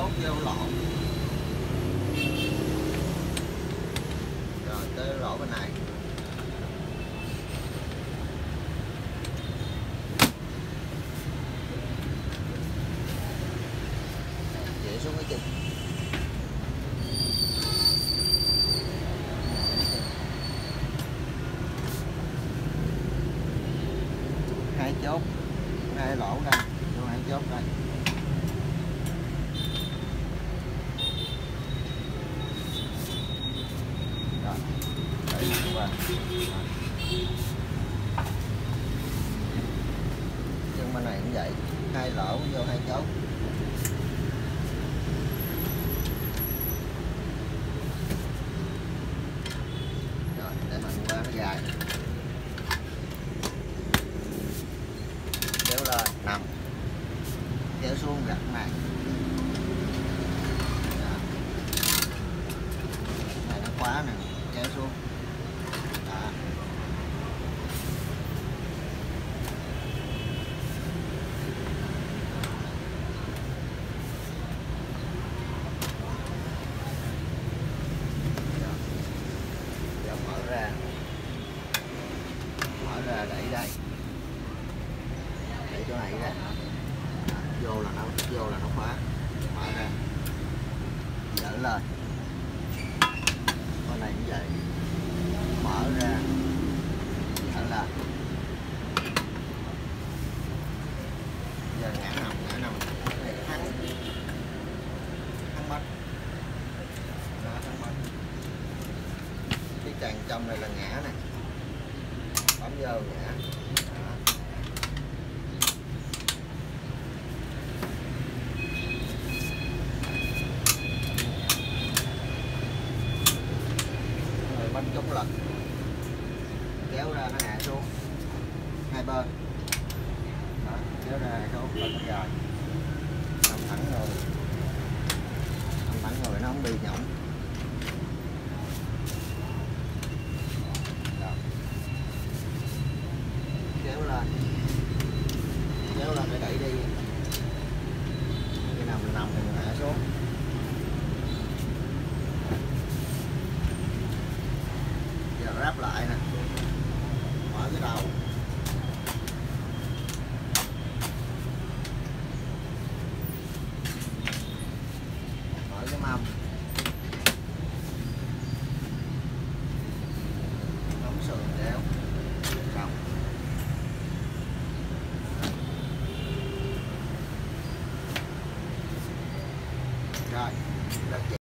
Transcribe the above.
chốt vô lỗ. Rồi tới lỗ bên này. Vậy xuống cái chân. Hai chốt, hai lỗ đây, vô hai chốt đây. Rồi, đẩy nặng qua. Chân bên này cũng vậy, hai lỗ vô hai chốt. Rồi, để mình qua nó gài. Kéo lên, nằm. Kéo xuống gặt này. Này nó khóa nè, kéo xuống. Đó. Giờ mở ra đẩy đây, đẩy chỗ này ra. Vô là nó khóa, mở ra dỡ lên, con này cũng vậy, mở ra dỡ lên. Giờ ngã nằm này thắng mất đó, thắng mất. Cái càng trong này là ngã này, bấm vô ngã. Bánh chống lật, kéo ra nó hạ xuống hai bên. Đó, kéo ra hạ xuống là nó gài. Nằm thẳng rồi nó không bị nhõng. Kéo lên để đẩy đi. Khi nào mình nằm thì mình hạ xuống. Giờ ráp lại nè, mở cái đầu, mở cái mâm, đóng sườn kéo xong. Rồi,